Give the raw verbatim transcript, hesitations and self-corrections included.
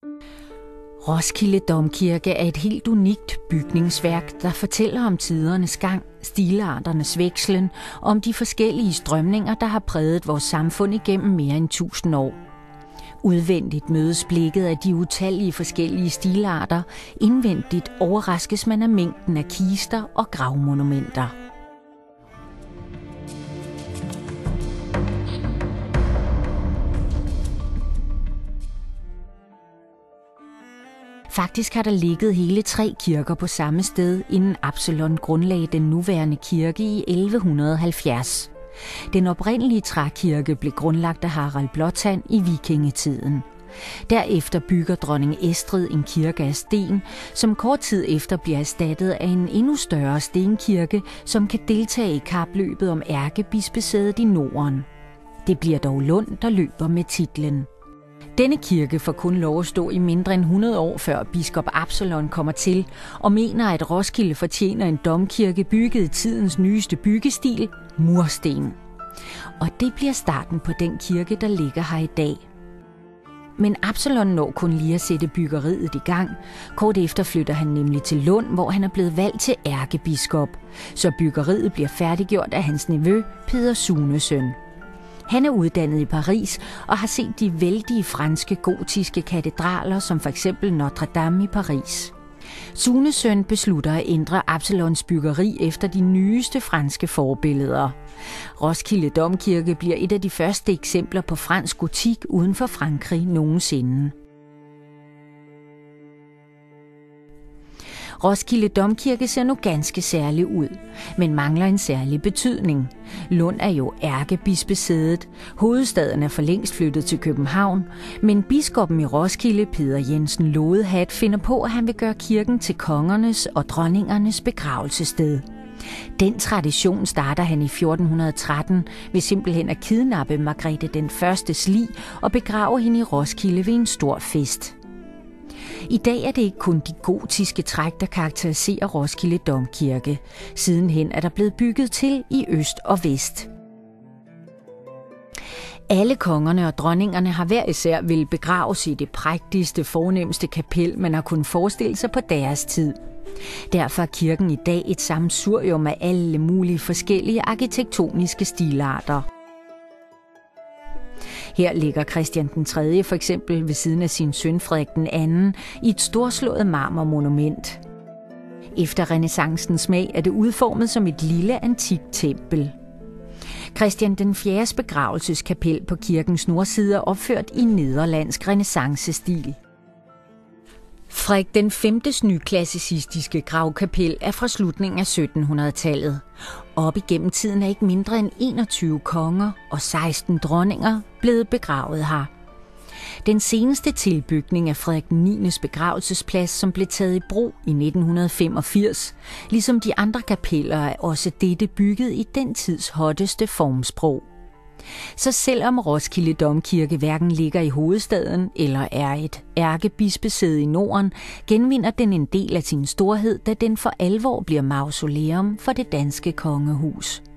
Roskilde Domkirke er et helt unikt bygningsværk, der fortæller om tidernes gang, stilarternes vekslen og om de forskellige strømninger, der har præget vores samfund igennem mere end tusind år. Udvendigt mødes blikket af de utallige forskellige stilarter, indvendigt overraskes man af mængden af kister og gravmonumenter. Faktisk har der ligget hele tre kirker på samme sted, inden Absalon grundlagde den nuværende kirke i elleve halvfjerds. Den oprindelige trækirke blev grundlagt af Harald Blåtand i vikingetiden. Derefter bygger dronning Estrid en kirke af sten, som kort tid efter bliver erstattet af en endnu større stenkirke, som kan deltage i kapløbet om ærkebispesædet i Norden. Det bliver dog Lund, der løber med titlen. Denne kirke får kun lov at stå i mindre end hundrede år før biskop Absalon kommer til, og mener, at Roskilde fortjener en domkirke bygget i tidens nyeste byggestil, mursten. Og det bliver starten på den kirke, der ligger her i dag. Men Absalon når kun lige at sætte byggeriet i gang. Kort efter flytter han nemlig til Lund, hvor han er blevet valgt til ærkebiskop. Så byggeriet bliver færdiggjort af hans nevø, Peder Sunesøn. Han er uddannet i Paris og har set de vældige franske gotiske katedraler, som for eksempel Notre Dame i Paris. Sunesøn beslutter at ændre Absalons byggeri efter de nyeste franske forbilleder. Roskilde Domkirke bliver et af de første eksempler på fransk gotik uden for Frankrig nogensinde. Roskilde Domkirke ser nu ganske særlig ud, men mangler en særlig betydning. Lund er jo ærkebispesædet, hovedstaden er for længst flyttet til København, men biskoppen i Roskilde, Peder Jensen Lodehat, finder på, at han vil gøre kirken til kongernes og dronningernes begravelsessted. Den tradition starter han i fjorten tretten ved simpelthen at kidnappe Margrethe den Førstes lig og begrave hende i Roskilde ved en stor fest. I dag er det ikke kun de gotiske træk, der karakteriserer Roskilde Domkirke. Sidenhen er der blevet bygget til i øst og vest. Alle kongerne og dronningerne har hver især vil begraves i det prægtigste, fornemste kapel, man har kunnet forestille sig på deres tid. Derfor er kirken i dag et sammensurium af alle mulige forskellige arkitektoniske stilarter. Her ligger Christian den tredje for eksempel ved siden af sin søn Frederik den anden i et storslået marmormonument. Efter renæssancens smag er det udformet som et lille antikt tempel. Christian den fjerdes begravelseskapel på kirkens nordside er opført i nederlandsk renæssancestil. Frederik den femtes nyklassicistiske gravkapel er fra slutningen af syttenhundredetallet. Op igennem tiden er ikke mindre end enogtyve konger og seksten dronninger blevet begravet her. Den seneste tilbygning af Frederik den niendes begravelsesplads, som blev taget i brug i nitten femogfirs, ligesom de andre kapeller er også dette bygget i den tids hotteste formsprog. Så selvom Roskilde Domkirke hverken ligger i hovedstaden eller er et ærkebispesæde i Norden, genvinder den en del af sin storhed, da den for alvor bliver mausoleum for det danske kongehus.